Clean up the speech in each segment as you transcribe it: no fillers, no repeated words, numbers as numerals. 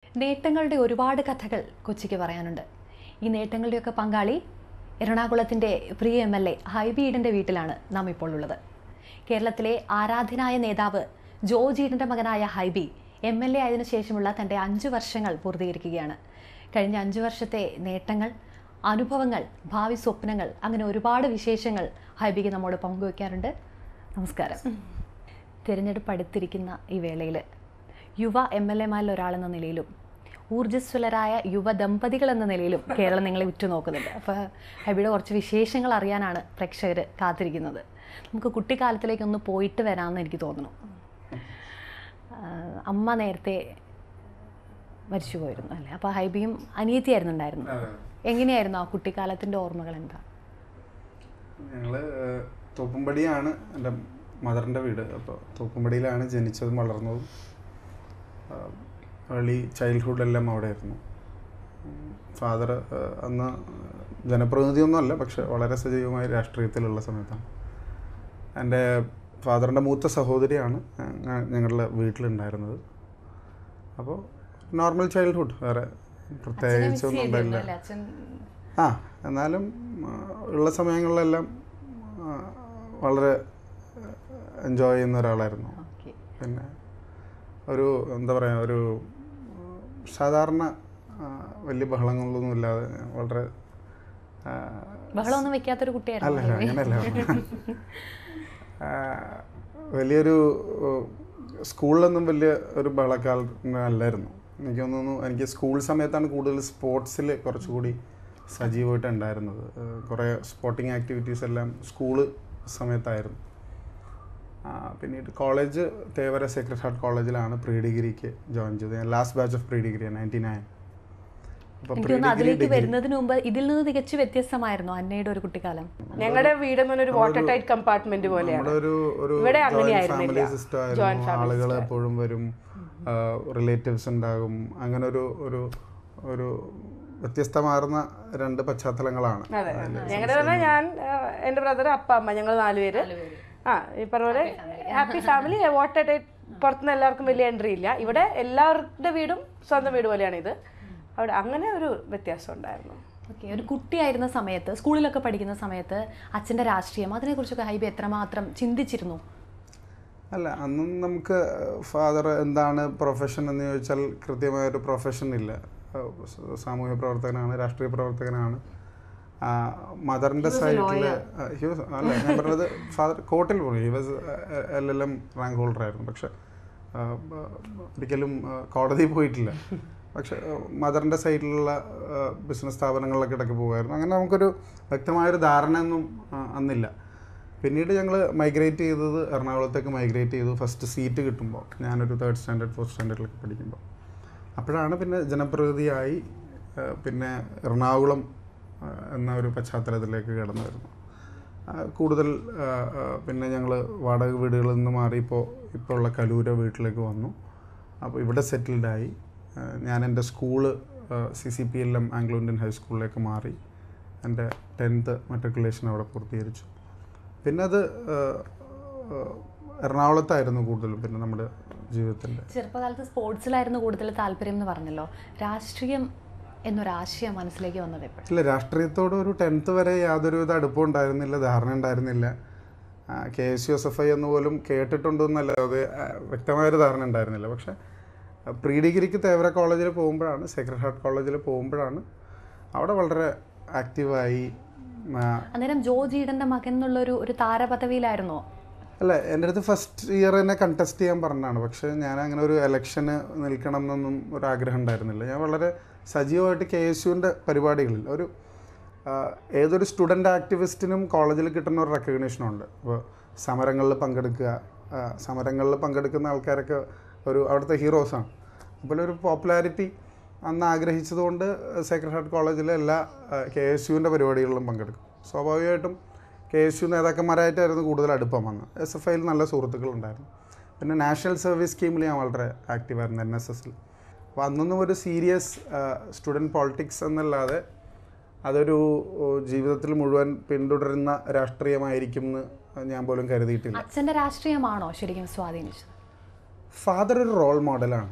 നേട്ടങ്ങളുടെ ഒരുപാട് കഥകൾ കൊച്ചിക്ക് പറയാനുണ്ട്. ഈ നേട്ടങ്ങളുടെയൊക്കെ പങ്കാളി എറണാകുളത്തിൻ്റെ പ്രിയ MLA ഹൈബി ഈഡൻ്റെ വീട്ടിലാണ് നാം ഇപ്പോൾ ഉള്ളത്. കേരളത്തിലെ ആരാധ്യനായ നേതാവ് ജോർജ് ഈഡൻ്റെ മകനായ ഹൈബി MLA ആയതിനു ശേഷമുള്ള തൻ്റെ 5 വർഷങ്ങൾ പൂർത്തീകരിക്കുകയാണ്. കഴിഞ്ഞ 5 വർഷത്തെ നേട്ടങ്ങൾ, അനുഭവങ്ങൾ, ഭാവി സ്വപ്നങ്ങൾ, അങ്ങനെ ഒരുപാട് വിശേഷങ്ങൾ ഹൈബിക്ക് നമ്മോട് പങ്കുവയ്ക്കാറുണ്ട്. നമസ്കാരം. തിരഞ്ഞെടുപ്പ് അടുത്തിരിക്കുന്ന ഈ വേളയിൽ യുവ MLA-മാരിൽ ഒരാളെന്ന നിലയിലും ഊർജ്ജസ്വലരായ യുവ ദമ്പതികൾ എന്ന നിലയിലും കേരളം നിങ്ങളെ ഉറ്റുനോക്കുന്നുണ്ട്. അപ്പോൾ ഹൈബിയുടെ കുറച്ച് വിശേഷങ്ങൾ അറിയാനാണ് പ്രേക്ഷകർ കാത്തിരിക്കുന്നത്. നമുക്ക് കുട്ടിക്കാലത്തിലേക്കൊന്ന് പോയിട്ട് വരാമെന്ന് എനിക്ക് തോന്നുന്നു. അമ്മ നേരത്തെ മരിച്ചു പോയിരുന്നു അല്ലേ? അപ്പോൾ ഹൈബിയും അനിയത്തിയായിരുന്നു ഉണ്ടായിരുന്നു. എങ്ങനെയായിരുന്നു ആ കുട്ടിക്കാലത്തിൻ്റെ ഓർമ്മകൾ? എന്താ? ഞങ്ങൾ തോപ്പുംപടിയാണ് എൻ്റെ മദറിൻ്റെ വീട്. അപ്പോൾ തോപ്പുംപടിയിലാണ് ജനിച്ചതും വളർന്നതും. ഏർലി ചൈൽഡ്ഹുഡെല്ലാം അവിടെ ആയിരുന്നു. ഫാദർ അന്ന് ജനപ്രതിനിധിയൊന്നുമല്ല, പക്ഷെ വളരെ സജീവമായ രാഷ്ട്രീയത്തിലുള്ള സമയത്താണ്. എൻ്റെ ഫാദറിൻ്റെ മൂത്ത സഹോദരിയാണ് ഞങ്ങളുടെ വീട്ടിലുണ്ടായിരുന്നത്. അപ്പോൾ നോർമൽ ചൈൽഡ്ഹുഡ്, വേറെ പ്രത്യേകിച്ചൊന്നും ഉണ്ടായില്ല. എന്നാലും ഉള്ള സമയങ്ങളിലെല്ലാം വളരെ എൻജോയ് ചെയ്യുന്ന ഒരാളായിരുന്നു. പിന്നെ ഒരു എന്താ പറയുക, ഒരു സാധാരണ വലിയ ബഹളങ്ങളൊന്നും ഇല്ലാതെ വളരെ ബഹളമൊന്നും വെക്കാത്തൊരു കുട്ടിയായിരുന്നു. അല്ലല്ല, അങ്ങനെയല്ല. വലിയൊരു സ്കൂളിലൊന്നും വലിയ ഒരു ബഹളക്കാരനല്ലായിരുന്നു. എനിക്ക് തോന്നുന്നു എനിക്ക് സ്കൂൾ സമയത്താണ് കൂടുതൽ സ്പോർട്സിൽ കുറച്ചുകൂടി സജീവമായിട്ട് ഉണ്ടായിരുന്നത്. കുറേ സ്പോർട്ടിങ് ആക്ടിവിറ്റീസ് എല്ലാം സ്കൂള് സമയത്തായിരുന്നു. പിന്നീട് കോളേജ് തേവര സേക്രഡ് ഹാർട്ട് കോളേജിലാണ് പ്രീ ഡിഗ്രിക്ക് ജോയിൻ ചെയ്തത്. ഞാൻ last batch of pre degree 99. അതിലേക്ക് വരുന്നതിന് മുമ്പ് ഇതിൽ നിന്ന് തികച്ചു വ്യത്യസ്തമായിരുന്നു അന്നയുടെ ഒരു കുട്ടിക്കാലം. ഞങ്ങളുടെ വീട് ഒരു വാട്ടർ ടൈറ്റ് കമ്പാർട്ട്മെന്റ് പോലെയാണ്. ഇവിടെ അങ്ങനെയായിരുന്നു. ആളുകൾ എപ്പോഴും വരും, റിലേറ്റീവ്സ് ഉണ്ടാകും. അങ്ങനെ ഒരു വ്യത്യസ്തമാർന്ന 2 പശ്ചാത്തലങ്ങളാണ്. അതെ, ഞങ്ങളുടെ പറഞ്ഞാൽ ഞാൻ, എൻ്റെ ബ്രദർ, അപ്പ, അമ്മ, ഞങ്ങൾ 4 പേര്. ഈ പറഞ്ഞ പോലെ ഹാപ്പി ഫാമിലി. വാട്ടർ ടൈറ്റ്, പുറത്തുനിന്ന് എല്ലാവർക്കും വലിയ എൻട്രി ഇല്ല. ഇവിടെ എല്ലാവരുടെ വീടും സ്വന്തം വീട് പോലെയാണ് ഇത്. അവിടെ അങ്ങനെ ഒരു വ്യത്യാസം ഉണ്ടായിരുന്നു. ഓക്കെ, ഒരു കുട്ടിയായിരുന്ന സമയത്ത്, സ്കൂളിലൊക്കെ പഠിക്കുന്ന സമയത്ത് അച്ഛൻ്റെ രാഷ്ട്രീയം, അതിനെക്കുറിച്ചൊക്കെ ഹൈബി എത്രമാത്രം ചിന്തിച്ചിരുന്നു? അല്ല, അന്നും നമുക്ക് ഫാദർ എന്താണ് പ്രൊഫഷൻ എന്ന് ചോദിച്ചാൽ കൃത്യമായൊരു പ്രൊഫഷൻ ഇല്ല. സാമൂഹ്യ പ്രവർത്തകനാണ്, രാഷ്ട്രീയ പ്രവർത്തകനാണ്. മദറിൻ്റെ സൈഡിൽ അല്ല, ഞാൻ പറഞ്ഞത് ഫാദർ കോർട്ടിൽ പോയി. He was LLM rank holder ആയിരുന്നു. പക്ഷെ ഒരിക്കലും കോടതി പോയിട്ടില്ല. പക്ഷെ മദറിൻ്റെ സൈഡിലുള്ള ബിസിനസ് സ്ഥാപനങ്ങളിലൊക്കെ ഇടയ്ക്ക് പോകുമായിരുന്നു. അങ്ങനെ നമുക്കൊരു വ്യക്തമായൊരു ധാരണയൊന്നും അന്നില്ല. പിന്നീട് ഞങ്ങൾ മൈഗ്രേറ്റ് ചെയ്തത് എറണാകുളത്തേക്ക് മൈഗ്രേറ്റ് ചെയ്തു. ഫസ്റ്റ് സീറ്റ് കിട്ടുമ്പോൾ ഞാനൊരു 3rd സ്റ്റാൻഡേർഡ് 4th സ്റ്റാൻഡേർഡിലൊക്കെ പഠിക്കുമ്പോൾ. അപ്പോഴാണ് പിന്നെ ജനപ്രതിനിധിയായി പിന്നെ എറണാകുളം എന്ന ഒരു പശ്ചാത്തലത്തിലേക്ക് കടന്നു വരുന്നു. കൂടുതൽ പിന്നെ ഞങ്ങൾ വാടക വീടുകളിൽ നിന്ന് മാറി ഇപ്പോൾ ഉള്ള കലൂര വീട്ടിലേക്ക് വന്നു. അപ്പോൾ ഇവിടെ സെറ്റിൽഡായി. ഞാൻ എൻ്റെ സ്കൂള് CCPLM ആംഗ്ലോ ഇന്ത്യൻ ഹൈസ്കൂളിലേക്ക് മാറി. എൻ്റെ 10th മെട്രിക്കുലേഷൻ അവിടെ പൂർത്തീകരിച്ചു. പിന്നെ അത് എറണാകുളത്തായിരുന്നു കൂടുതലും. പിന്നെ നമ്മുടെ ജീവിതത്തിൻ്റെ ചെറുപ്പകാലത്ത് സ്പോർട്സിലായിരുന്നു കൂടുതൽ താല്പര്യം എന്ന് പറഞ്ഞല്ലോ. രാഷ്ട്രീയം എന്നൊരാശയം മനസ്സിലേക്ക് വന്നത് എപ്പോഴും? ഇല്ല, രാഷ്ട്രീയത്തോട് ഒരു 10th വരെ യാതൊരുവിധ അടുപ്പം ഉണ്ടായിരുന്നില്ല, ധാരണ ഉണ്ടായിരുന്നില്ല. KSUSFI എന്ന് പോലും കേട്ടിട്ടുണ്ടെന്നല്ല, അത് വ്യക്തമായൊരു ധാരണ ഉണ്ടായിരുന്നില്ല. പക്ഷേ പ്രീ ഡിഗ്രിക്ക് തേവര കോളേജിൽ പോകുമ്പോഴാണ്, സേക്രഡ് ഹാർട്ട് കോളേജിൽ പോകുമ്പോഴാണ് അവിടെ വളരെ ആക്റ്റീവായി. അന്നേരം ജോർജ് ഈഡൻ്റെ മകൻ എന്നുള്ളൊരു താരപദവിയിലായിരുന്നോ? അല്ല, എൻ്റെ അടുത്ത് ഫസ്റ്റ് ഇയർ തന്നെ കണ്ടസ്റ്റ് ചെയ്യാൻ പറഞ്ഞതാണ്. പക്ഷേ ഞാൻ അങ്ങനെ ഒരു ഇലക്ഷന് നിൽക്കണം എന്നൊന്നും ഒരു ആഗ്രഹം ഉണ്ടായിരുന്നില്ല. ഞാൻ വളരെ സജീവമായിട്ട് KSUവിൻ്റെ പരിപാടികളിൽ ഏതൊരു സ്റ്റുഡൻ്റ് ആക്ടിവിസ്റ്റിനും കോളേജിൽ കിട്ടുന്ന ഒരു റെക്കഗ്നീഷനുണ്ട്. ഇപ്പോൾ സമരങ്ങളിൽ പങ്കെടുക്കുന്ന ആൾക്കാരൊക്കെ അവിടുത്തെ ഹീറോസാണ്. അതുപോലെ ഒരു പോപ്പുലാരിറ്റി അന്ന് ആഗ്രഹിച്ചതുകൊണ്ട് സേക്രഡ് ഹാർട്ട് കോളേജിലെ എല്ലാ KSUവിൻ്റെ പരിപാടികളിലും പങ്കെടുക്കും. സ്വാഭാവികമായിട്ടും KSU നേതാക്കന്മാരായിട്ടായിരുന്നു കൂടുതൽ അടുപ്പം വന്നത്. SFIയിൽ നല്ല സുഹൃത്തുക്കളുണ്ടായിരുന്നു. പിന്നെ നാഷണൽ സർവീസ് സ്കീമിൽ ഞാൻ വളരെ ആക്റ്റീവായിരുന്നു, NSSൽ. അപ്പോൾ അന്നൊന്നും ഒരു സീരിയസ് സ്റ്റുഡൻറ്റ് പോളിറ്റിക്സ് എന്നല്ലാതെ അതൊരു ജീവിതത്തിൽ മുഴുവൻ പിന്തുടരുന്ന രാഷ്ട്രീയമായിരിക്കും എന്ന് ഞാൻ പോലും കരുതിയിട്ടില്ല. അച്ഛൻ്റെ രാഷ്ട്രീയമാണോ ശരിക്കും സ്വാധീനിച്ചത്? ഫാദർ ഒരു റോൾ മോഡലാണ്.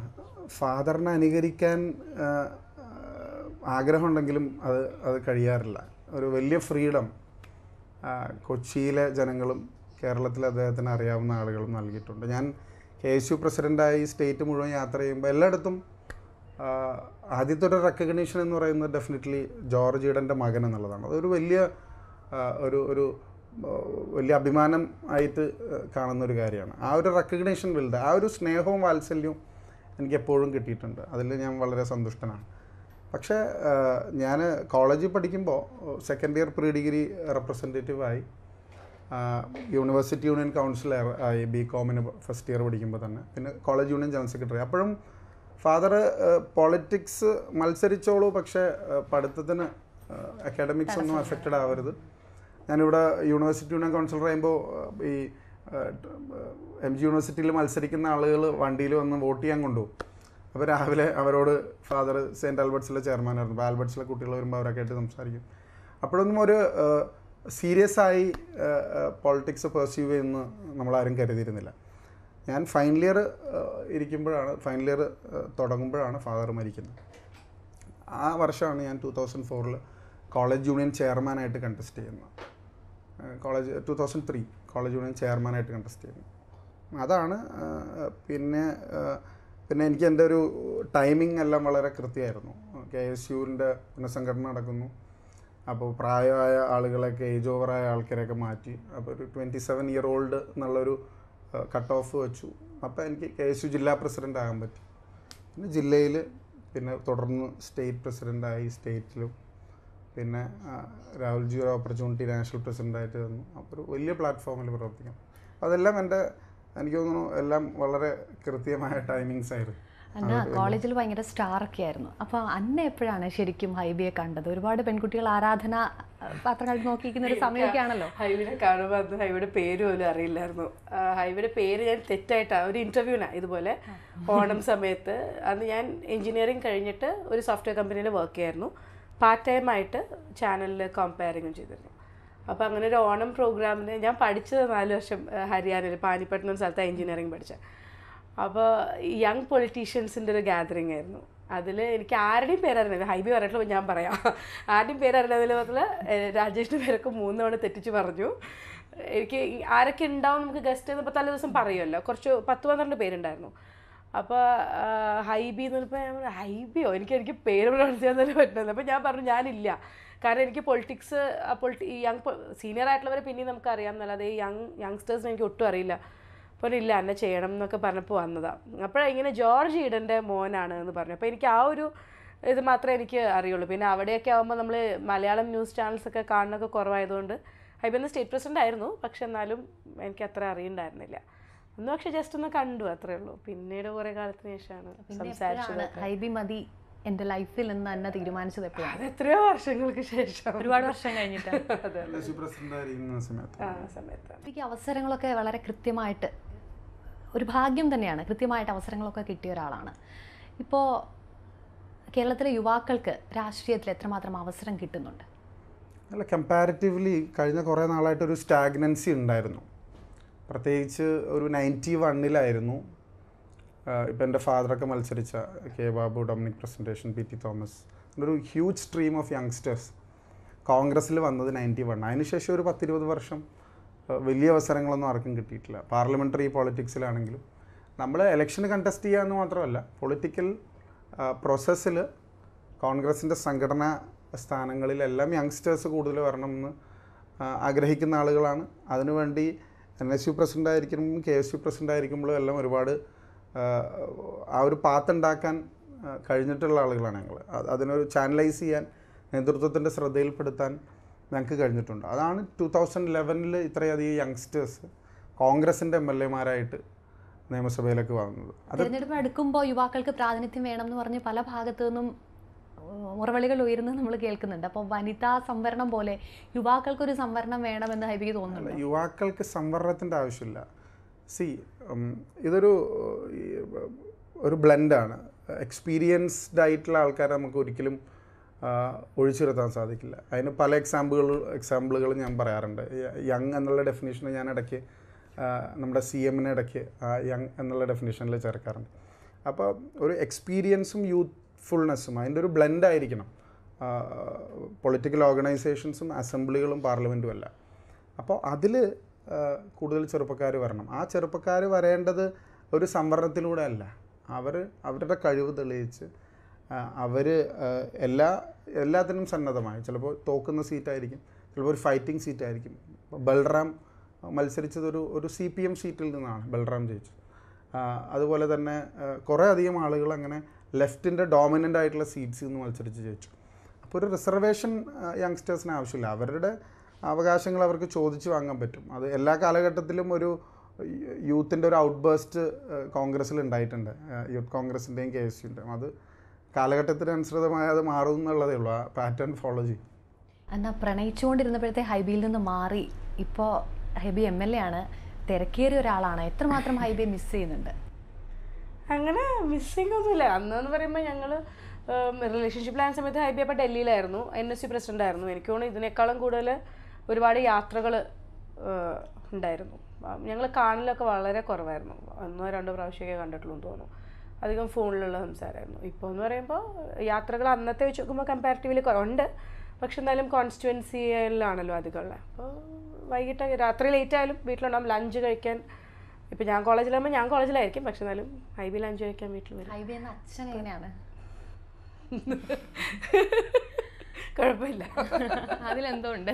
ഫാദറിനെ അനുകരിക്കാൻ ആഗ്രഹമുണ്ടെങ്കിലും അത് കഴിയാറില്ല. ഒരു വലിയ ഫ്രീഡം കൊച്ചിയിലെ ജനങ്ങളും കേരളത്തിൽ അദ്ദേഹത്തിന് അറിയാവുന്ന ആളുകളും നൽകിയിട്ടുണ്ട്. ഞാൻ KSU പ്രസിഡൻ്റായി സ്റ്റേറ്റ് മുഴുവൻ യാത്ര ചെയ്യുമ്പോൾ എല്ലായിടത്തും ആദ്യത്തെ ഒരു റെക്കഗ്നീഷൻ എന്ന് പറയുന്നത് ഡെഫിനറ്റ്ലി ജോർജ് ഈഡൻ്റെ മകൻ എന്നുള്ളതാണ്. അതൊരു വലിയ ഒരു വലിയ അഭിമാനം ആയിട്ട് കാണുന്നൊരു കാര്യമാണ്. ആ ഒരു റെക്കഗ്നേഷൻ വലുത്, ആ ഒരു സ്നേഹവും വാത്സല്യവും എനിക്ക് എപ്പോഴും കിട്ടിയിട്ടുണ്ട്. അതിൽ ഞാൻ വളരെ സന്തുഷ്ടനാണ്. പക്ഷേ ഞാൻ കോളേജിൽ പഠിക്കുമ്പോൾ സെക്കൻഡ് ഇയർ പ്രീ ഡിഗ്രി റെപ്രസെൻറ്റേറ്റീവായി, യൂണിവേഴ്സിറ്റി യൂണിയൻ കൗൺസിലർ ആയി BCom ഫസ്റ്റ് ഇയർ പഠിക്കുമ്പോൾ തന്നെ, പിന്നെ കോളേജ് യൂണിയൻ ജനറൽ സെക്രട്ടറി. അപ്പോഴും ഫാദർ പൊളിറ്റിക്സ് മത്സരിച്ചോളൂ, പക്ഷേ പഠിത്തത്തിന് അക്കാഡമിക്സ് ഒന്നും അഫക്റ്റഡ് ആവരുത്. ഞാനിവിടെ യൂണിവേഴ്സിറ്റി യൂണിയൻ കൗൺസിലർ ചെയ്യുമ്പോൾ ഈ MG യൂണിവേഴ്സിറ്റിയിൽ മത്സരിക്കുന്ന ആളുകൾ വണ്ടിയിൽ വന്ന് വോട്ട് ചെയ്യാൻ കൊണ്ടുപോകും. അപ്പോൾ രാവിലെ അവരോട് ഫാദർ സെയിൻറ്റ് ആൽബർട്ട്സിലെ ചെയർമാനായിരുന്നു. അപ്പോൾ ആൽബർട്ട്സിലെ കുട്ടികൾ വരുമ്പോൾ അവരൊക്കെ ആയിട്ട് സംസാരിക്കും. അപ്പോഴൊന്നും ഒരു സീരിയസ് ആയി പൊളിറ്റിക്സ് പെർസ്യൂ ചെയ്യുമെന്ന് നമ്മളാരും കരുതിയിരുന്നില്ല. ഞാൻ ഫൈനൽ ഇയർ ഫൈനൽ ഇയർ തുടങ്ങുമ്പോഴാണ് ഫാദർ മരിക്കുന്നത്. ആ വർഷമാണ് ഞാൻ 2004 കോളേജ് യൂണിയൻ ചെയർമാനായിട്ട് കണ്ടസ്റ്റ് ചെയ്യുന്നത്. 2003 കോളേജ് യൂണിയൻ ചെയർമാനായിട്ട് കണ്ടസ്റ്റ് ചെയ്യുന്നത്. അതാണ് പിന്നെ എനിക്ക് എൻ്റെ ഒരു ടൈമിംഗ് എല്ലാം വളരെ കൃത്യമായിരുന്നു. KSUവിൻ്റെ പുനഃസംഘടന നടക്കുന്നു. അപ്പോൾ പ്രായമായ ആളുകളൊക്കെ, ഏജ് ഓവറായ ആൾക്കാരെയൊക്കെ മാറ്റി, അപ്പോൾ ഒരു 27 ഇയർ ഓൾഡ് എന്നുള്ളൊരു കട്ട് ഓഫ് വെച്ചു. അപ്പോൾ എനിക്ക് KSU ജില്ലാ പ്രസിഡൻ്റ് ആകാൻ പറ്റി. പിന്നെ ജില്ലയിൽ, പിന്നെ തുടർന്ന് സ്റ്റേറ്റ് പ്രസിഡൻ്റായി, സ്റ്റേറ്റിലും, പിന്നെ രാഹുൽജി ഒരു ഓപ്പർച്യൂണിറ്റി നാഷണൽ പ്രസിഡൻ്റായിട്ട് തന്നു. അപ്പോൾ ഒരു വലിയ പ്ലാറ്റ്ഫോമിൽ പ്രവർത്തിക്കാം. അതെല്ലാം എനിക്ക് തോന്നുന്നു എല്ലാം വളരെ കൃത്യമായ ടൈമിങ്സ് ആയിരുന്നു. അന്ന കോളേജിൽ ഭയങ്കര സ്റ്റാറൊക്കെ ആയിരുന്നു. അപ്പോൾ അന്ന എപ്പോഴാണ് ശരിക്കും ഹൈബിയെ കണ്ടത്? ഒരുപാട് പെൺകുട്ടികൾ ആരാധന പാത്രങ്ങൾ നോക്കിയിരിക്കുന്ന ഒരു സമയമൊക്കെ ആണല്ലോ. ഹൈബിനെ കാണുമ്പോൾ അന്ന് ഹൈബിയുടെ പേര് പോലും അറിയില്ലായിരുന്നു. ഹൈബിയുടെ പേര് ഞാൻ തെറ്റായിട്ടാണ് ഒരു ഇൻ്റർവ്യൂവിനാണ് ഇതുപോലെ ഓണം സമയത്ത്. അന്ന് ഞാൻ എഞ്ചിനീയറിങ് കഴിഞ്ഞിട്ട് ഒരു സോഫ്റ്റ്വെയർ കമ്പനിയിൽ വർക്ക് ചെയ്യായിരുന്നു. പാർട്ട് ടൈം ആയിട്ട് ചാനലിൽ കമ്പയറിങ്ങും ചെയ്തിരുന്നു. അപ്പോൾ അങ്ങനെ ഒരു ഓണം പ്രോഗ്രാമിന് ഞാൻ പഠിച്ചത് 4 വർഷം ഹരിയാനയിൽ പാനിപ്പട്ട് എന്ന സ്ഥലത്താണ് എഞ്ചിനീയറിങ് പഠിച്ചത്. അപ്പോൾ യങ് പൊളിറ്റീഷ്യൻസിൻ്റെ ഒരു ഗ്യാതറിങ് ആയിരുന്നു. അതിൽ എനിക്ക് ആരുടെയും പേരറിയില്ല. ഹൈബി പറഞ്ഞിട്ടുള്ള ഞാൻ പറയാം, ആരുടെയും പേരറിയില്ല. അതിൽ രാജേഷിൻ്റെ പേരൊക്കെ 3 തവണ തെറ്റിച്ച് പറഞ്ഞു. എനിക്ക് ആരൊക്കെ ഉണ്ടാവും നമുക്ക് ഗസ്റ്റ് എന്നപ്പോൾ തലേ ദിവസം പറയുമല്ലോ, കുറച്ച് 10-12 പേരുണ്ടായിരുന്നു. അപ്പോൾ ഹൈബി എന്ന് പറഞ്ഞപ്പോൾ ഞാൻ പറഞ്ഞു ഹൈബിയോ, എനിക്ക് പേര് പ്രൊണൗൺസ് ചെയ്യാൻ തന്നെ പറ്റുന്നില്ല. അപ്പോൾ ഞാൻ പറഞ്ഞു ഞാനില്ല, കാരണം എനിക്ക് പൊളിറ്റിക്സ് ഈ സീനിയർ ആയിട്ടുള്ളവരെ പിന്നെയും നമുക്ക് അറിയാം എന്നല്ലാതെ ഈ യങ്സ്റ്റേഴ്സിന് എനിക്ക് ഒട്ടും അറിയില്ല. അപ്പോൾ ഇല്ല എന്നെ ചെയ്യണം എന്നൊക്കെ പറഞ്ഞപ്പോൾ വന്നതാണ്. അപ്പോഴാണ് ഇങ്ങനെ ജോർജ് ഈഡൻ്റെ മോനാണ് എന്ന് പറഞ്ഞു. അപ്പോൾ എനിക്ക് ആ ഒരു ഇത് മാത്രമേ എനിക്ക് അറിയുള്ളൂ. പിന്നെ അവിടെയൊക്കെ ആകുമ്പോൾ നമ്മൾ മലയാളം ന്യൂസ് ചാനൽസൊക്കെ കാണുന്നതൊക്കെ കുറവായതുകൊണ്ട് ഹൈബി അന്ന് സ്റ്റേറ്റ് പ്രസിഡൻ്റ് ആയിരുന്നു, പക്ഷെ എന്നാലും എനിക്ക് അത്ര അറിയണ്ടായിരുന്നില്ല. അന്ന് പക്ഷെ ജസ്റ്റ് ഒന്ന് കണ്ടു, അത്രേ ഉള്ളൂ. പിന്നീട് കുറേ കാലത്തിന് ശേഷമാണ് സംസാരിച്ചത്. ഹൈബി മതി എൻ്റെ ലൈഫിൽ നിന്ന് തന്നെ തീരുമാനിച്ചത് എപ്പോഴാണ്? അത് എത്രയോ വർഷങ്ങൾക്ക് ശേഷം, ഒരുപാട് വർഷം കഴിഞ്ഞിട്ട്. സമയത്ത് അവസരങ്ങളൊക്കെ വളരെ കൃത്യമായിട്ട്, ഒരു ഭാഗ്യം തന്നെയാണ്, കൃത്യമായിട്ട് അവസരങ്ങളൊക്കെ കിട്ടിയ ഒരാളാണ്. ഇപ്പോൾ കേരളത്തിലെ യുവാക്കൾക്ക് രാഷ്ട്രീയത്തിൽ എത്രമാത്രം അവസരം കിട്ടുന്നുണ്ട്? അല്ല, കമ്പാരിറ്റീവ്ലി കഴിഞ്ഞ കുറേ നാളായിട്ടൊരു സ്റ്റാഗ്നൻസി ഉണ്ടായിരുന്നു. പ്രത്യേകിച്ച് ഒരു 91-ലായിരുന്നു ഇപ്പം എൻ്റെ ഫാദറൊക്കെ മത്സരിച്ച K Babu, Dominic Presentation, PT Thomas, ഒരു ഹ്യൂജ് സ്ട്രീം ഓഫ് യങ്സ്റ്റേഴ്സ് കോൺഗ്രസ്സിൽ വന്നത് 91. അതിനുശേഷം ഒരു 10-20 വർഷം വലിയ അവസരങ്ങളൊന്നും ആർക്കും കിട്ടിയിട്ടില്ല. പാർലമെൻ്ററി പോളിറ്റിക്സിലാണെങ്കിലും നമ്മൾ ഇലക്ഷന് കണ്ടസ്റ്റ് ചെയ്യാമെന്ന് മാത്രമല്ല, പൊളിറ്റിക്കൽ പ്രോസസ്സിൽ കോൺഗ്രസിൻ്റെ സംഘടനാ സ്ഥാനങ്ങളിലെല്ലാം യങ്സ്റ്റേഴ്സ് കൂടുതൽ വരണമെന്ന് ആഗ്രഹിക്കുന്ന ആളുകളാണ്. അതിനുവേണ്ടി NSU പ്രസിഡൻ്റ് ആയിരിക്കുമ്പോഴും KSU പ്രസിഡൻ്റ് ആയിരിക്കുമ്പോഴും എല്ലാം ഒരുപാട് ആ ഒരു പാത്ത് ഉണ്ടാക്കാൻ കഴിഞ്ഞിട്ടുള്ള ആളുകളാണ് ഞങ്ങൾ. അതിനൊരു ചാനലൈസ് ചെയ്യാൻ, നേതൃത്വത്തിൻ്റെ ശ്രദ്ധയിൽപ്പെടുത്താൻ ഞങ്ങൾക്ക് കഴിഞ്ഞിട്ടുണ്ട്. അതാണ് 2011 ഇത്രയധികം യങ്സ്റ്റേഴ്സ് കോൺഗ്രസിൻ്റെ MLA-മാരായിട്ട് നിയമസഭയിലേക്ക് വന്നത്. തിരഞ്ഞെടുപ്പ് അടുക്കുമ്പോൾ യുവാക്കൾക്ക് പ്രാതിനിധ്യം വേണം എന്ന് പറഞ്ഞ് പല ഭാഗത്തു നിന്നും മുറവിളികൾ ഉയരുന്നത് നമ്മൾ കേൾക്കുന്നുണ്ട്. അപ്പോൾ വനിതാ സംവരണം പോലെ യുവാക്കൾക്കൊരു സംവരണം വേണമെന്ന് ഹൈബിക്ക് തോന്നുന്നുണ്ട്? യുവാക്കൾക്ക് സംവരണത്തിൻ്റെ ആവശ്യമില്ല. ഇതൊരു ബ്ലെൻഡാണ്. എക്സ്പീരിയൻസ്ഡ് ആയിട്ടുള്ള ആൾക്കാരെ നമുക്ക് ഒരിക്കലും ഒഴിച്ചു നിർത്താൻ സാധിക്കില്ല. അതിന് പല എക്സാമ്പിളുകൾ ഞാൻ പറയാറുണ്ട്. യങ് എന്നുള്ള ഡെഫിനേഷൻ ഞാൻ ഇടയ്ക്ക് നമ്മുടെ CM ഇടയ്ക്ക് യങ് എന്നുള്ള ഡെഫിനേഷനിൽ ചേർക്കാറുണ്ട്. അപ്പോൾ ഒരു എക്സ്പീരിയൻസും യൂത്ത്ഫുൾനെസ്സും അതിൻ്റെ ഒരു ബ്ലെൻഡായിരിക്കണം പൊളിറ്റിക്കൽ ഓർഗനൈസേഷൻസും അസംബ്ലികളും പാർലമെൻറ്റും അല്ല. അപ്പോൾ അതിൽ കൂടുതൽ ചെറുപ്പക്കാർ വരണം. ആ ചെറുപ്പക്കാർ വരേണ്ടത് ഒരു സംവരണത്തിലൂടെ അല്ല. അവരുടെ കഴിവ് തെളിയിച്ച് അവർ എല്ലാത്തിനും സന്നദ്ധമായി. ചിലപ്പോൾ തോക്കുന്ന സീറ്റായിരിക്കും, ചിലപ്പോൾ ഒരു ഫൈറ്റിംഗ് സീറ്റായിരിക്കും. ബൽറാം മത്സരിച്ചത് ഒരു CPM സീറ്റിൽ നിന്നാണ് ബൽറാം ജയിച്ചത്. അതുപോലെ തന്നെ കുറേ അധികം ആളുകൾ അങ്ങനെ ലെഫ്റ്റിൻ്റെ ഡോമിനൻ്റ് ആയിട്ടുള്ള സീറ്റ്സിൽ നിന്ന് മത്സരിച്ച് ജയിച്ചു. അപ്പോൾ ഒരു റിസർവേഷൻ യങ്സ്റ്റേഴ്സിന് ആവശ്യമില്ല. അവരുടെ അവകാശങ്ങൾ അവർക്ക് ചോദിച്ച് വാങ്ങാൻ പറ്റും. അത് എല്ലാ കാലഘട്ടത്തിലും ഒരു യൂത്തിൻ്റെ ഒരു ഔട്ട് ബേസ്റ്റ് കോൺഗ്രസ്സിൽ ഉണ്ടായിട്ടുണ്ട്. യൂത്ത് കോൺഗ്രസിൻ്റെയും KSUവിൻ്റെയും. അത് കാലഘട്ടത്തിനനുസൃതമായി അത് മാറും എന്നുള്ളതേ ഉള്ളൂ. ആ പാറ്റേൺ ഫോളോ ചെയ്യും. എന്നാൽ പ്രണയിച്ചുകൊണ്ടിരുന്നപ്പോഴത്തെ ഹൈബിയിൽ നിന്ന് മാറി ഇപ്പോൾ ഹൈബി MLA ആണ്, തിരക്കേറിയ ഒരാളാണ്. എത്രമാത്രം ഹൈബിയെ മിസ് ചെയ്യുന്നുണ്ട്? അങ്ങനെ മിസ്സിങ് ഒന്നുമില്ല. അന്നെന്ന് പറയുമ്പോൾ ഞങ്ങൾ റിലേഷൻഷിപ്പിലായ സമയത്ത് ഹൈബി അപ്പോൾ ഡൽഹിയിലായിരുന്നു, NSC പ്രസിഡൻ്റ് ആയിരുന്നു. എനിക്ക് തോന്നുന്നു ഇതിനേക്കാളും കൂടുതൽ ഒരുപാട് യാത്രകൾ ഉണ്ടായിരുന്നു. ഞങ്ങൾ കാണലൊക്കെ വളരെ കുറവായിരുന്നു. 1-2 പ്രാവശ്യമൊക്കെ കണ്ടിട്ടുള്ളൂ എന്ന് തോന്നുന്നു. അധികം ഫോണിലുള്ള സംസാരമായിരുന്നു. ഇപ്പോൾ എന്ന് പറയുമ്പോൾ യാത്രകൾ അന്നത്തെ വെച്ച് നോക്കുമ്പോൾ കമ്പാരിറ്റീവ്ലി കുറവുണ്ട്. പക്ഷെ എന്നാലും കോൺസ്റ്റിറ്റ്യുവൻസിയിലാണല്ലോ അധികം ഉള്ളത്. അപ്പോൾ വൈകിട്ട് രാത്രി ലേറ്റ് ആയാലും വീട്ടിലുണ്ടാകും. ലഞ്ച് കഴിക്കാൻ ഇപ്പം ഞാൻ കോളേജിലാകുമ്പോൾ ഞാൻ കോളേജിലായിരിക്കും, പക്ഷെ എന്നാലും ഹൈബി ലഞ്ച് കഴിക്കാൻ വീട്ടിൽ വരും. ഹൈബി എന്ന അച്ഛൻ എങ്ങനെയാണ്? കുഴപ്പമില്ല, അതിലെന്തോ ഉണ്ട്.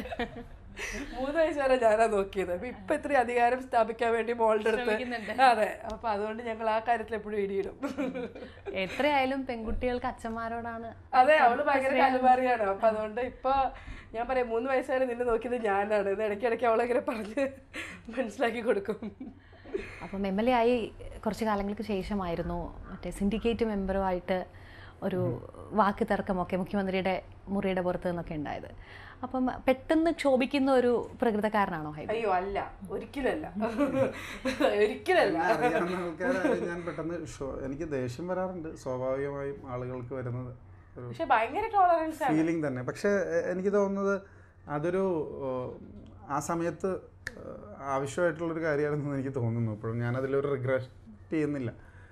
3 വയസ്സ് വരെ ഞാനാ നോക്കിയത്. അപ്പൊ ഇപ്പൊ ഇത്രയും അധികാരം സ്ഥാപിക്കാൻ വേണ്ടി മോളുടെ അടുത്ത്. അതെ, അപ്പൊ അതുകൊണ്ട് ഞങ്ങൾ ആ കാര്യത്തിൽ എപ്പോഴും ഇടിയിടും. എത്രയായാലും പെൺകുട്ടികൾക്ക് അച്ഛന്മാരോടാണ്. അതെ, അവള് ഭയങ്കര കലുമാറിയാണ്. അപ്പൊ അതുകൊണ്ട് ഇപ്പൊ ഞാൻ പറയാം 3 വയസ്സ് വരെ നിന്നെ നോക്കിയത് ഞാനാണ്. ഇത് ഇടയ്ക്കിടയ്ക്ക് അവളെങ്ങനെ പറഞ്ഞ് മനസ്സിലാക്കി കൊടുക്കും. അപ്പം MLA ആയി കുറച്ച് കാലങ്ങൾക്ക് ശേഷമായിരുന്നു മറ്റേ സിൻഡിക്കേറ്റ് മെമ്പറുമായിട്ട് ഒരു വാക്ക് തർക്കമൊക്കെ മുഖ്യമന്ത്രിയുടെ മുറിയുടെ പുറത്ത് നിന്നൊക്കെ ഉണ്ടായത്. അപ്പം പെട്ടെന്ന് ക്ഷോഭിക്കുന്ന ഒരു പ്രകൃതക്കാരനാണോ ഹൈബി? അയ്യോ അല്ല, ഒരിക്കലല്ല, ഒരിക്കലല്ല. ഞാൻ പെട്ടെന്ന് എനിക്ക് ദേഷ്യം വരാറുണ്ട്, സ്വാഭാവികമായും ആളുകൾക്ക് വരുന്നത് പക്ഷെ ഭയങ്കര ടോളറൻസ് ഫീലിംഗ് തന്നെ. പക്ഷെ എനിക്ക് തോന്നുന്നത് അതൊരു ആ സമയത്ത് ആവശ്യമായിട്ടുള്ളൊരു കാര്യമാണെന്ന് എനിക്ക് തോന്നുന്നു. ഇപ്പോഴും ഞാനതിലൊരു റിഗ്രറ്റ് ചെയ്യുന്നില്ല.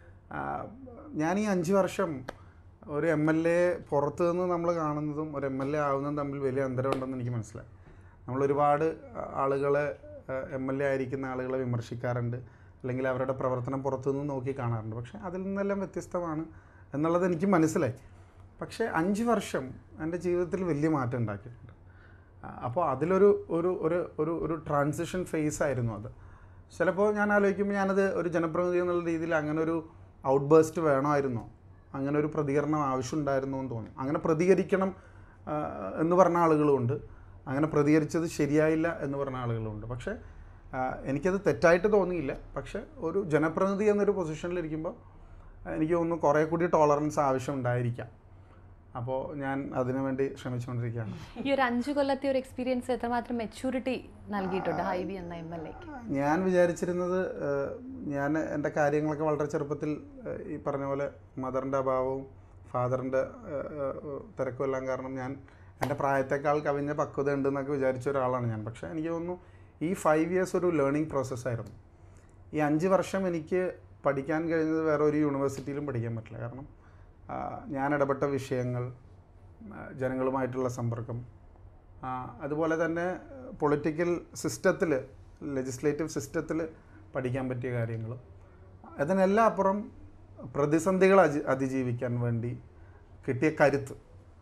ഞാൻ ഈ 5 വർഷം ഒരു MLA പുറത്തു നിന്ന് നമ്മൾ കാണുന്നതും ഒരു MLA ആവുന്നതും തമ്മിൽ വലിയ അന്തരമുണ്ടെന്ന് എനിക്ക് മനസ്സിലായി. നമ്മളൊരുപാട് ആളുകളെ MLA ആയിരിക്കുന്ന ആളുകളെ വിമർശിക്കാറുണ്ട്, അല്ലെങ്കിൽ അവരുടെ പ്രവർത്തനം പുറത്തുനിന്ന് നോക്കി കാണാറുണ്ട്. പക്ഷേ അതിൽ നിന്നെല്ലാം വ്യത്യസ്തമാണ് എന്നുള്ളത് എനിക്ക് മനസ്സിലായി. പക്ഷേ 5 വർഷം എൻ്റെ ജീവിതത്തിൽ വലിയ മാറ്റം ഉണ്ടാക്കിയിട്ടുണ്ട്. അപ്പോൾ അതിലൊരു ഒരു ഒരു ഒരു ഒരു ട്രാൻസിഷൻ ഫേസ് ആയിരുന്നു അത്. ചിലപ്പോൾ ഞാൻ ആലോചിക്കുമ്പോൾ ഞാനത് ഒരു ജനപ്രതിനിധി എന്നുള്ള രീതിയിൽ അങ്ങനെ ഒരു ഔട്ട് ബേസ്റ്റ് വേണമായിരുന്നോ, അങ്ങനെ ഒരു പ്രതികരണം ആവശ്യമുണ്ടായിരുന്നു എന്ന് തോന്നി. അങ്ങനെ പ്രതികരിക്കണം എന്ന് പറഞ്ഞ ആളുകളുമുണ്ട്, അങ്ങനെ പ്രതികരിച്ചത് ശരിയായില്ല എന്ന് പറഞ്ഞ ആളുകളുമുണ്ട്. പക്ഷേ എനിക്കത് തെറ്റായിട്ട് തോന്നിയില്ല. പക്ഷേ ഒരു ജനപ്രതിനിധി എന്നൊരു പൊസിഷനിലിരിക്കുമ്പോൾ എനിക്ക് തോന്നുന്നു കുറേ കൂടി ടോളറൻസ് ആവശ്യം ഉണ്ടായിരിക്കാം. അപ്പോൾ ഞാൻ അതിനു വേണ്ടി ശ്രമിച്ചുകൊണ്ടിരിക്കുകയാണ്. ഈ ഒരു 5 കൊല്ലത്തെ ഒരു എക്സ്പീരിയൻസ് എത്രമാത്രം മെച്യൂരിറ്റി നൽകിയിട്ടുണ്ട് ഹൈബി എന്ന MLAക്ക്? ഞാൻ വിചാരിച്ചിരുന്നത് ഞാൻ എൻ്റെ കാര്യങ്ങളൊക്കെ വളരെ ചെറുപ്പത്തിൽ ഈ പറഞ്ഞ പോലെ മദറിൻ്റെ അഭാവവും ഫാദറിൻ്റെ തിരക്കും എല്ലാം കാരണം ഞാൻ എൻ്റെ പ്രായത്തേക്കാൾ കവിഞ്ഞ പക്വത ഉണ്ടെന്നൊക്കെ വിചാരിച്ച ഒരാളാണ് ഞാൻ. പക്ഷേ എനിക്ക് തോന്നുന്നു ഈ 5 ഇയേഴ്സ് ഒരു ലേണിംഗ് പ്രോസസ്സായിരുന്നു. ഈ 5 വർഷം എനിക്ക് പഠിക്കാൻ കഴിഞ്ഞത് വേറെ ഒരു യൂണിവേഴ്സിറ്റിയിലും പഠിക്കാൻ പറ്റില്ല. കാരണം ഞാൻ ഇടപെട്ട വിഷയങ്ങൾ, ജനങ്ങളുമായിട്ടുള്ള സമ്പർക്കം, അതുപോലെ തന്നെ പൊളിറ്റിക്കൽ സിസ്റ്റത്തിൽ, ലെജിസ്ലേറ്റീവ് സിസ്റ്റത്തിൽ പഠിക്കാൻ പറ്റിയ കാര്യങ്ങൾ, അതിനെല്ലാം അപ്പുറം പ്രതിസന്ധികൾ അതിജീവിക്കാൻ വേണ്ടി കിട്ടിയ കരുത്ത്.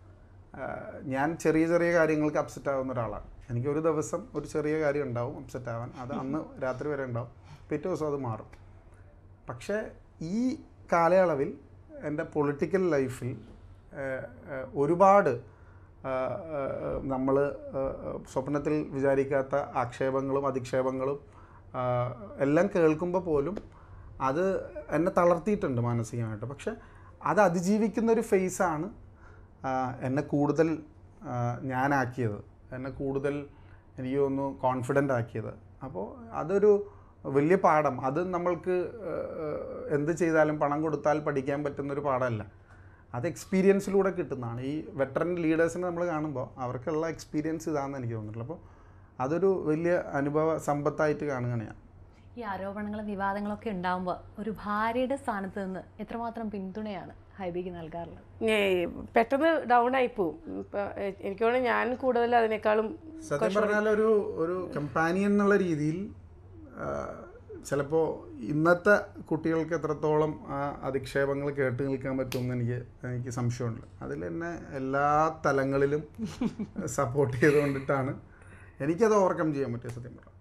ഞാൻ ചെറിയ ചെറിയ കാര്യങ്ങൾക്ക് അപ്സെറ്റ് ആവുന്ന ഒരാളാണ്. എനിക്കൊരു ദിവസം ഒരു ചെറിയ കാര്യം ഉണ്ടാവും അപ്സെറ്റ് ആവാൻ, അത് അന്ന് രാത്രി വരെ ഉണ്ടാവും, പിറ്റേ ദിവസം അത് മാറും. പക്ഷേ ഈ കാലയളവിൽ എൻ്റെ പൊളിറ്റിക്കൽ ലൈഫിൽ ഒരുപാട് നമ്മൾ സ്വപ്നത്തിൽ വിചാരിക്കാത്ത ആക്ഷേപങ്ങളും അധിക്ഷേപങ്ങളും എല്ലാം കേൾക്കുമ്പോൾ പോലും അത് എന്നെ തളർത്തിയിട്ടുണ്ട് മാനസികമായിട്ട്. പക്ഷെ അത് അതിജീവിക്കുന്നൊരു ഫേസാണ് എന്നെ കൂടുതൽ ഞാനാക്കിയത്, എന്നെ കൂടുതൽ എനിക്ക് തോന്നുന്നു കോൺഫിഡൻ്റ് ആക്കിയത്. അപ്പോൾ അതൊരു വലിയ പാഠം. അത് നമ്മൾക്ക് എന്ത് ചെയ്താലും പണം കൊടുത്താൽ പഠിക്കാൻ പറ്റുന്നൊരു പാഠമല്ല, അത് എക്സ്പീരിയൻസിലൂടെ കിട്ടുന്നതാണ്. ഈ വെറ്ററൻ ലീഡേഴ്സിനെ നമ്മൾ കാണുമ്പോൾ അവർക്കുള്ള എക്സ്പീരിയൻസ് ഇതാണെന്ന് എനിക്ക് തോന്നുന്നില്ല. അപ്പോൾ അതൊരു വലിയ അനുഭവ സമ്പത്തായിട്ട് കാണുകയാണ് ഞാൻ. ഈ ആരോപണങ്ങളും വിവാദങ്ങളൊക്കെ ഉണ്ടാകുമ്പോൾ ഒരു ഭാര്യയുടെ സ്ഥാനത്ത് നിന്ന് എത്രമാത്രം പിന്തുണയാണ് ഹൈബിക്ക് നൽകാറുള്ളത്? പെട്ടെന്ന് ഡൗൺ ആയി പോവും. എനിക്ക് തോന്നുന്നു ഞാൻ കൂടുതൽ അതിനേക്കാളും സത്യം പറഞ്ഞാൽ ഒരു കമ്പാനിയൻ എന്നുള്ള രീതിയിൽ ചിലപ്പോൾ ഇന്നത്തെ കുട്ടികൾക്ക് എത്രത്തോളം ആ അധിക്ഷേപങ്ങൾ കേട്ട് നിൽക്കാൻ പറ്റുമെന്ന് എനിക്ക് സംശയമുണ്ട്. അതിൽ എന്നെ എല്ലാ തലങ്ങളിലും സപ്പോർട്ട് ചെയ്തുകൊണ്ടിട്ടാണ് എനിക്കത് ഓവർകം ചെയ്യാൻ പറ്റിയ സത്യം പറഞ്ഞാൽ.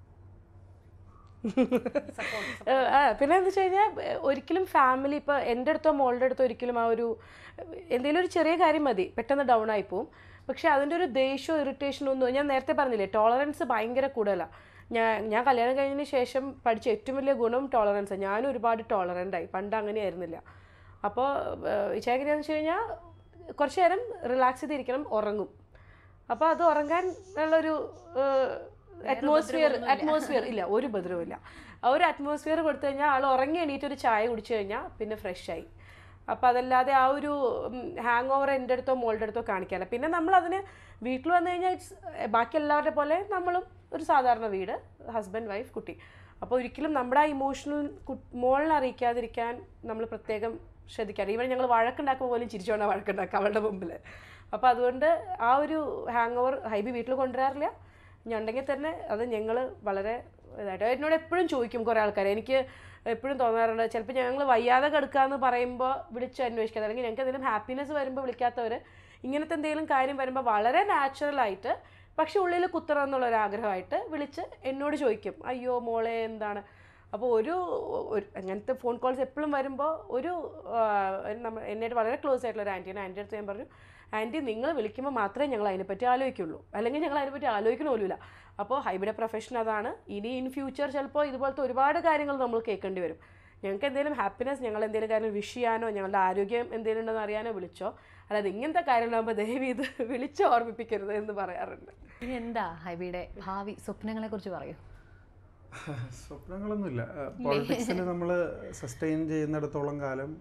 പിന്നെ എന്താ വെച്ച് കഴിഞ്ഞാൽ ഒരിക്കലും ഫാമിലി ഇപ്പോൾ എൻ്റെ അടുത്തോ മോളുടെ അടുത്തോ ഒരിക്കലും ആ ഒരു എന്തെങ്കിലും ഒരു ചെറിയ കാര്യം മതി പെട്ടെന്ന് ഡൗൺ ആയി പോവും. പക്ഷെ അതിൻ്റെ ഒരു ദേഷ്യമോ ഇറിറ്റേഷനോ ഒന്നും, ഞാൻ നേരത്തെ പറഞ്ഞില്ലേ ടോളറൻസ് ഭയങ്കര കൂടുതലാണ്. ഞാൻ കല്യാണം കഴിഞ്ഞതിന് ശേഷം പഠിച്ച ഏറ്റവും വലിയ ഗുണം ടോളറൻസാണ്. ഞാനും ഒരുപാട് ടോളറൻ്റായി, പണ്ട് അങ്ങനെയായിരുന്നില്ല. അപ്പോൾ ഇച്ചാക്കിനെന്ന് വെച്ച് കഴിഞ്ഞാൽ കുറച്ച് നേരം റിലാക്സ് ചെയ്തിരിക്കണം, ഉറങ്ങും. അപ്പോൾ അത് ഉറങ്ങാൻ ഉള്ളൊരു അറ്റ്മോസ്ഫിയർ ഇല്ല, ഒരു ഉപദ്രവവും ഇല്ല. ആ ഒരു അറ്റ്മോസ്ഫിയർ കൊടുത്തു കഴിഞ്ഞാൽ ആൾ ഉറങ്ങി എണീറ്റ് ഒരു ചായ കുടിച്ചു കഴിഞ്ഞാൽ പിന്നെ ഫ്രഷായി. അപ്പോൾ അതല്ലാതെ ആ ഒരു ഹാങ് ഓവർ എൻ്റെ അടുത്തോ മോളുടെ അടുത്തോ കാണിക്കാറില്ല. പിന്നെ നമ്മളതിന് വീട്ടിൽ വന്നു കഴിഞ്ഞാൽ ബാക്കി എല്ലാവരുടെ പോലെ നമ്മളും ഒരു സാധാരണ വീട്, ഹസ്ബൻഡ് വൈഫ് കുട്ടി. അപ്പോൾ ഒരിക്കലും നമ്മുടെ ആ ഇമോഷണൽ മോളിനെ അറിയിക്കാതിരിക്കാൻ നമ്മൾ പ്രത്യേകം ശ്രദ്ധിക്കാറ്. ഈവൻ ഞങ്ങൾ വഴക്കുണ്ടാക്കുമ്പോൾ പോലും ചിരിച്ചോണ്ടാണ് വഴക്കുണ്ടാക്കുക അവളുടെ മുമ്പിൽ. അപ്പോൾ അതുകൊണ്ട് ആ ഒരു ഹാങ് ഓവർ ഹൈബി വീട്ടിൽ കൊണ്ടുവരാറില്ല. ഞാൻ ഉണ്ടെങ്കിൽ തന്നെ അത് ഞങ്ങൾ വളരെ ഇതായിട്ട് എന്നോട് എപ്പോഴും ചോദിക്കും കുറേ ആൾക്കാർ. എനിക്ക് എപ്പോഴും തോന്നാറുണ്ട്, ചിലപ്പോൾ ഞങ്ങൾ വയ്യാതെ കിടക്കാമെന്ന് പറയുമ്പോൾ വിളിച്ച് അന്വേഷിക്കാതെ, അല്ലെങ്കിൽ ഞങ്ങൾക്ക് എന്തെങ്കിലും ഹാപ്പിനെസ് വരുമ്പോൾ വിളിക്കാത്തവർ ഇങ്ങനത്തെ എന്തെങ്കിലും കാര്യം വരുമ്പോൾ വളരെ നാച്ചുറലായിട്ട് പക്ഷെ ഉള്ളിൽ കുത്തണം എന്നുള്ളൊരാഗ്രഹമായിട്ട് വിളിച്ച് എന്നോട് ചോദിക്കും, അയ്യോ മോളെ എന്താണ്. അപ്പോൾ ഒരു അങ്ങനത്തെ ഫോൺ കോൾസ് എപ്പോഴും വരുമ്പോൾ എന്നായിട്ട് വളരെ ക്ലോസ് ആയിട്ടുള്ള ഒരു ആൻറ്റിയുടെ അടുത്ത് ഞാൻ പറഞ്ഞു, ആൻറ്റി നിങ്ങൾ വിളിക്കുമ്പോൾ മാത്രമേ ഞങ്ങൾ അതിനെപ്പറ്റി ആലോചിക്കുള്ളൂ, അല്ലെങ്കിൽ ഞങ്ങൾ അതിനെപ്പറ്റി ആലോചിക്കണ പോലുമില്ല. അപ്പോൾ ഹൈബിയുടെ പ്രൊഫഷൻ അതാണ്. ഇനി ഇൻ ഫ്യൂച്ചർ ചിലപ്പോൾ ഇതുപോലത്തെ ഒരുപാട് കാര്യങ്ങൾ നമ്മൾ കേൾക്കേണ്ടി വരും. ഞങ്ങൾക്ക് എന്തെങ്കിലും ഹാപ്പിനെസ്, ഞങ്ങൾ എന്തെങ്കിലും കാര്യം വിഷ് ചെയ്യാനോ ഞങ്ങളുടെ ആരോഗ്യം എന്തെങ്കിലും ഉണ്ടെന്ന് അറിയാനോ വിളിച്ചോ, അല്ലാതെ ഇങ്ങനത്തെ കാര്യങ്ങളാകുമ്പോൾ ദയവ് ഇത് വിളിച്ച് ഓർമ്മിപ്പിക്കരുത് എന്ന് പറയാറുണ്ട്. ഇനി എന്താ ഹൈബിയുടെ ഭാവി സ്വപ്നങ്ങളെ കുറിച്ച് പറയൂ? സ്വപ്നങ്ങളൊന്നുമില്ല. പോളിറ്റിക്സിൽ നമ്മൾ സസ്റ്റെയിൻ ചെയ്യുന്നിടത്തോളം കാലം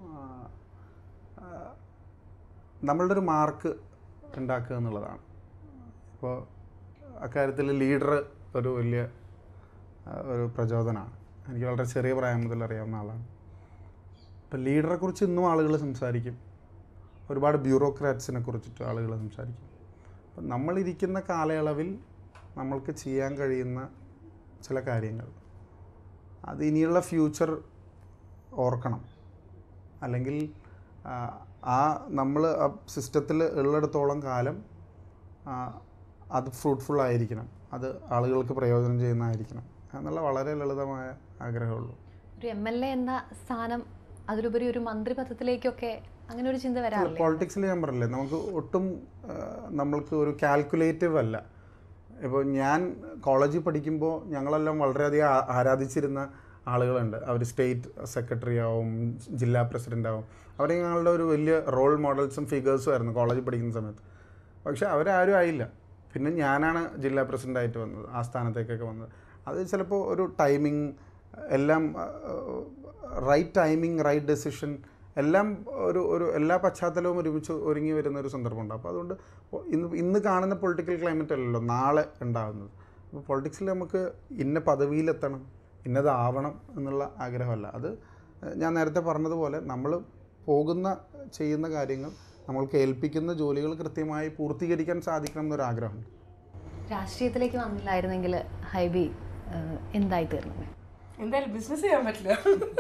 നമ്മളുടെ ഒരു മാർക്ക് ഉണ്ടാക്കുക എന്നുള്ളതാണ്. ഇപ്പോൾ അക്കാര്യത്തിൽ ലീഡർ ഒരു വലിയ ഒരു പ്രചോദനമാണ്. എനിക്ക് വളരെ ചെറിയ പ്രായം മുതൽ അറിയാവുന്ന ആളാണ്. ഇപ്പോൾ ലീഡറെ കുറിച്ച് ഇന്നും ആളുകൾ സംസാരിക്കും, ഒരുപാട് ബ്യൂറോക്രാറ്റ്സിനെ കുറിച്ചിട്ട് ആളുകൾ സംസാരിക്കും. അപ്പം നമ്മളിരിക്കുന്ന കാലയളവിൽ നമ്മൾക്ക് ചെയ്യാൻ കഴിയുന്ന ചില കാര്യങ്ങൾ അത് ഇനിയുള്ള ഫ്യൂച്ചർ ഓർക്കണം. അല്ലെങ്കിൽ നമ്മൾ ആ സിസ്റ്റത്തിൽ ഉള്ളിടത്തോളം കാലം അത് ഫ്രൂട്ട്ഫുൾ ആയിരിക്കണം, അത് ആളുകൾക്ക് പ്രയോജനം ചെയ്യുന്നതായിരിക്കണം എന്നുള്ള വളരെ ലളിതമായ ആഗ്രഹമുള്ളൂ. ഒരു MLA എന്ന സ്ഥാനം അതിലുപരി ഒരു മന്ത്രിപദത്തിലേക്കൊക്കെ അങ്ങനെ ഒരു ചിന്ത വരാറില്ല? പോളിറ്റിക്സിൽ ഞാൻ പറഞ്ഞില്ലേ, നമുക്ക് ഒട്ടും നമ്മൾക്ക് ഒരു കാൽക്കുലേറ്റീവ് അല്ല. ഇപ്പോൾ ഞാൻ കോളേജിൽ പഠിക്കുമ്പോൾ ഞങ്ങളെല്ലാം വളരെയധികം ആരാധിച്ചിരുന്ന ആളുകളുണ്ട്. അവർ സ്റ്റേറ്റ് സെക്രട്ടറി ആവും, ജില്ലാ പ്രസിഡൻ്റ് ആവും. അവരെ ഞങ്ങളുടെ ഒരു വലിയ റോൾ മോഡൽസും ഫിഗേഴ്സും ആയിരുന്നു കോളേജിൽ പഠിക്കുന്ന സമയത്ത്. പക്ഷെ അവരാരും ആയില്ല. പിന്നെ ഞാനാണ് ജില്ലാ പ്രസിഡൻ്റായിട്ട് വന്നത്, ആ സ്ഥാനത്തേക്കൊക്കെ വന്നത്. അത് ചിലപ്പോൾ ഒരു ടൈമിങ് എല്ലാം റൈറ്റ് ടൈമിങ്, റൈറ്റ് ഡെസിഷൻ എല്ലാം ഒരു എല്ലാ പശ്ചാത്തലവും ഒരുമിച്ച് ഒരുങ്ങി വരുന്ന ഒരു സന്ദർഭമുണ്ട്. അപ്പോൾ അതുകൊണ്ട് ഇന്ന് കാണുന്ന പൊളിറ്റിക്കൽ ക്ലൈമറ്റ് അല്ലല്ലോ നാളെ ഉണ്ടാകുന്നത്. അപ്പോൾ പൊളിറ്റിക്സിൽ നമുക്ക് ഇന്ന പദവിയിലെത്തണം, ഇന്നതാവണം എന്നുള്ള ആഗ്രഹമല്ല. അത് ഞാൻ നേരത്തെ പറഞ്ഞതുപോലെ നമ്മൾ ചെയ്യുന്ന കാര്യങ്ങൾ, നമ്മൾക്ക് ഏൽപ്പിക്കുന്ന ജോലികൾ കൃത്യമായി പൂർത്തീകരിക്കാൻ സാധിക്കണം എന്നൊരാഗ്രഹമുണ്ട്. രാഷ്ട്രീയത്തിലേക്ക് വന്നില്ലായിരുന്നെങ്കിൽ ഹൈബി എന്തായി തീർന്നു? എന്തായാലും ബിസിനസ് ചെയ്യാൻ പറ്റില്ല.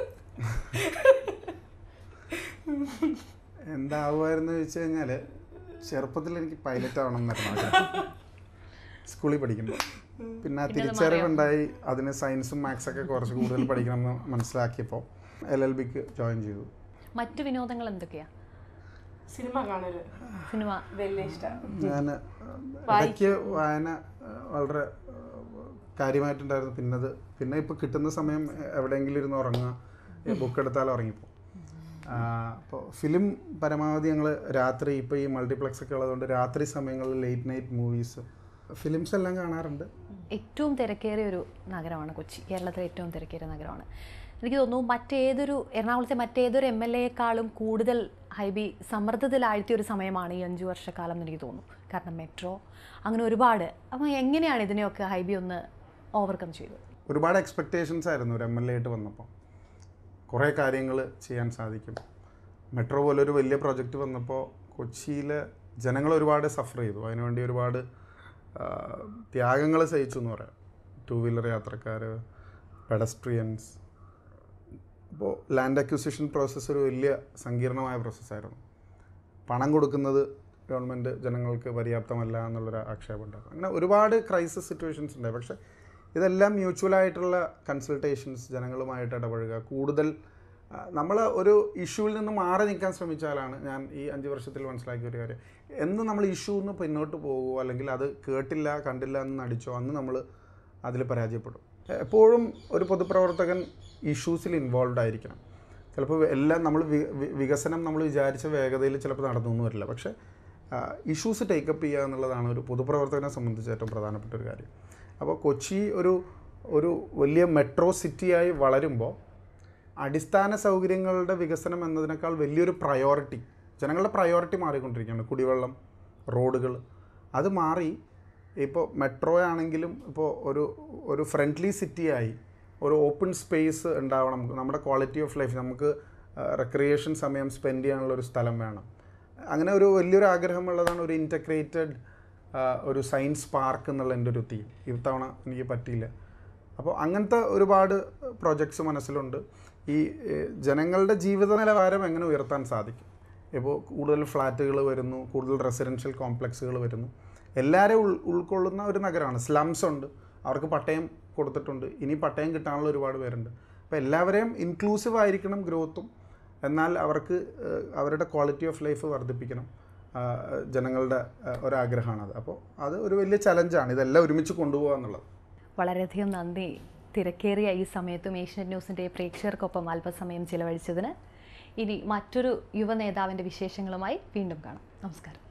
എന്താവുമായിരുന്നു ചോദിച്ചു കഴിഞ്ഞാൽ, ചെറുപ്പത്തിൽ എനിക്ക് പൈലറ്റ് ആവണം എന്നായിരുന്നു സ്കൂളിൽ പഠിക്കുമ്പോൾ. പിന്നെ തിരിച്ചറിവുണ്ടായി, അതിന് സയൻസും മാത്സൊക്കെ കുറച്ച് കൂടുതൽ പഠിക്കണമെന്ന് മനസ്സിലാക്കിയപ്പോൾ LLBക്ക് ജോയിൻ ചെയ്തു. മറ്റു വിനോദങ്ങൾ എന്തൊക്കെയാണ്? സിനിമ കാണല്, സിനിമ വലിയ ഇഷ്ടമാണ്. ഞാൻ ഇടയ്ക്ക് വായന വളരെ കാര്യമായിട്ടുണ്ടായിരുന്നു. പിന്നെ ഇപ്പോൾ കിട്ടുന്ന സമയം എവിടെയെങ്കിലും ഇരുന്ന് ഉറങ്ങുക, ബുക്ക് എടുത്താൽ ഉറങ്ങിപ്പോൾ. അപ്പോൾ ഫിലിം പരമാവധി ഞങ്ങൾ രാത്രി, ഇപ്പോൾ ഈ മൾട്ടിപ്ലക്സ് ഒക്കെ ഉള്ളതുകൊണ്ട് രാത്രി സമയങ്ങളിൽ ലേറ്റ് നൈറ്റ് മൂവീസ്, ഫിലിംസ് എല്ലാം കാണാറുണ്ട്. ഏറ്റവും തിരക്കേറിയ ഒരു നഗരമാണ് കൊച്ചി, കേരളത്തിലെ ഏറ്റവും തിരക്കേറിയ നഗരമാണ്. എനിക്ക് തോന്നുന്നു എറണാകുളത്തെ മറ്റേതൊരു MLAയെക്കാളും കൂടുതൽ ഹൈബി സമ്മർദ്ദത്തിലാഴ്ത്തിയ ഒരു സമയമാണ് ഈ 5 വർഷക്കാലം എന്ന് എനിക്ക് തോന്നുന്നു. കാരണം മെട്രോ അങ്ങനെ ഒരുപാട്. അപ്പോൾ എങ്ങനെയാണ് ഇതിനെയൊക്കെ ഹൈബി ഒന്ന് ഓവർകം ചെയ്തത്? ഒരുപാട് എക്സ്പെക്റ്റേഷൻസ് ആയിരുന്നു ഒരു MLA ആയിട്ട് വന്നപ്പോൾ. കുറേ കാര്യങ്ങൾ ചെയ്യാൻ സാധിക്കും. മെട്രോ പോലൊരു വലിയ പ്രൊജക്റ്റ് വന്നപ്പോൾ കൊച്ചിയിലെ ജനങ്ങൾ ഒരുപാട് സഫർ ചെയ്തു. അതിനുവേണ്ടി ഒരുപാട് ത്യാഗങ്ങൾ സഹിച്ചു എന്ന് പറയാം. 2 വീലർ യാത്രക്കാർ, പെഡസ്ട്രിയൻസ്. അപ്പോൾ ലാൻഡ് അക്വിസിഷൻ പ്രോസസ്സ് ഒരു വലിയ സങ്കീർണമായ പ്രോസസ്സായിരുന്നു. പണം കൊടുക്കുന്നത് ഗവൺമെൻറ് ജനങ്ങൾക്ക് പര്യാപ്തമല്ല എന്നുള്ളൊരു ആക്ഷേപം ഉണ്ടാകും. അങ്ങനെ ഒരുപാട് ക്രൈസിസ് സിറ്റുവേഷൻസ് ഉണ്ടായി. പക്ഷേ ഇതെല്ലാം മ്യൂച്വലായിട്ടുള്ള കൺസൾട്ടേഷൻസ്, ജനങ്ങളുമായിട്ട് ഇടപഴകുക, കൂടുതൽ നമ്മൾ ഒരു ഇഷ്യൂവിൽ നിന്ന് മാറി നിൽക്കാൻ ശ്രമിച്ചാലാണ് ഞാൻ ഈ 5 വർഷത്തിൽ മനസ്സിലാക്കിയ ഒരു കാര്യം. എന്ന് നമ്മൾ ഇഷ്യൂന്ന് പിന്നോട്ട് പോകുമോ അല്ലെങ്കിൽ അത് കേട്ടില്ല കണ്ടില്ല എന്ന് നടിച്ചോ അന്ന് നമ്മൾ അതിൽ പരാജയപ്പെടും. എപ്പോഴും ഒരു പൊതുപ്രവർത്തകൻ ഇഷ്യൂസിൽ ഇൻവോൾവ് ആയിരിക്കണം. ചിലപ്പോൾ എല്ലാം നമ്മൾ വികസനം നമ്മൾ വിചാരിച്ച വേഗതയിൽ ചിലപ്പോൾ നടന്നൊന്നും വരില്ല. പക്ഷേ ഇഷ്യൂസ് ടേക്കപ്പ് ചെയ്യുക എന്നുള്ളതാണ് ഒരു പൊതുപ്രവർത്തകനെ സംബന്ധിച്ച് ഏറ്റവും പ്രധാനപ്പെട്ട ഒരു കാര്യം. അപ്പോൾ കൊച്ചി ഒരു വലിയ മെട്രോ സിറ്റിയായി വളരുമ്പോൾ അടിസ്ഥാന സൗകര്യങ്ങളുടെ വികസനം എന്നതിനേക്കാൾ വലിയൊരു പ്രയോറിറ്റി, ജനങ്ങളുടെ പ്രയോറിറ്റി മാറിക്കൊണ്ടിരിക്കുകയാണ്. കുടിവെള്ളം, റോഡുകൾ, അത് മാറി ഇപ്പോൾ മെട്രോ ആണെങ്കിലും ഇപ്പോൾ ഒരു ഫ്രണ്ട്ലി സിറ്റിയായി ഒരു ഓപ്പൺ സ്പേസ് ഉണ്ടാവണം. നമ്മുടെ ക്വാളിറ്റി ഓഫ് ലൈഫ്, നമുക്ക് റെക്രിയേഷൻ സമയം സ്പെൻഡ് ചെയ്യാനുള്ളൊരു സ്ഥലം വേണം. അങ്ങനെ ഒരു വലിയൊരു ആഗ്രഹമുള്ളതാണ് ഒരു ഇൻറ്റഗ്രേറ്റഡ് ഒരു സയൻസ് പാർക്ക് എന്നുള്ള എൻ്റെ ഒരു തീം. ഇത്തവണ എനിക്ക് പറ്റിയില്ല. അപ്പോൾ അങ്ങനത്തെ ഒരുപാട് പ്രോജക്ട്സ് മനസ്സിലുണ്ട്. ഈ ജനങ്ങളുടെ ജീവിത നിലവാരം എങ്ങനെ ഉയർത്താൻ സാധിക്കും. ഇപ്പോൾ കൂടുതൽ ഫ്ലാറ്റുകൾ വരുന്നു, കൂടുതൽ റെസിഡൻഷ്യൽ കോംപ്ലക്സുകൾ വരുന്നു. എല്ലാവരെയും ഉൾക്കൊള്ളുന്ന ഒരു നഗരമാണ്. സ്ലംസ് ഉണ്ട്, അവർക്ക് പട്ടയം കൊടുത്തിട്ടുണ്ട്, ഇനി പട്ടയം കിട്ടാനുള്ള ഒരുപാട് പേരുണ്ട്. അപ്പോൾ എല്ലാവരെയും ഇൻക്ലൂസീവ് ആയിരിക്കണം ഗ്രോത്തും, എന്നാൽ അവർക്ക് അവരുടെ ക്വാളിറ്റി ഓഫ് ലൈഫ് വർദ്ധിപ്പിക്കണം. ജനങ്ങളുടെ ഒരാഗ്രഹമാണത്. അപ്പോൾ അത് ഒരു വലിയ ചലഞ്ചാണ്, ഇതെല്ലാം ഒരുമിച്ച് കൊണ്ടുപോകുക എന്നുള്ളത്. വളരെയധികം നന്ദി തിരക്കേറിയ ഈ സമയത്തും ഏഷ്യാനെറ്റ് ന്യൂസിൻ്റെ പ്രേക്ഷകർക്കൊപ്പം അല്പസമയം ചിലവഴിച്ചതിന്. ഇനി മറ്റൊരു യുവ നേതാവിൻ്റെ വിശേഷങ്ങളുമായി വീണ്ടും കാണാം. നമസ്കാരം.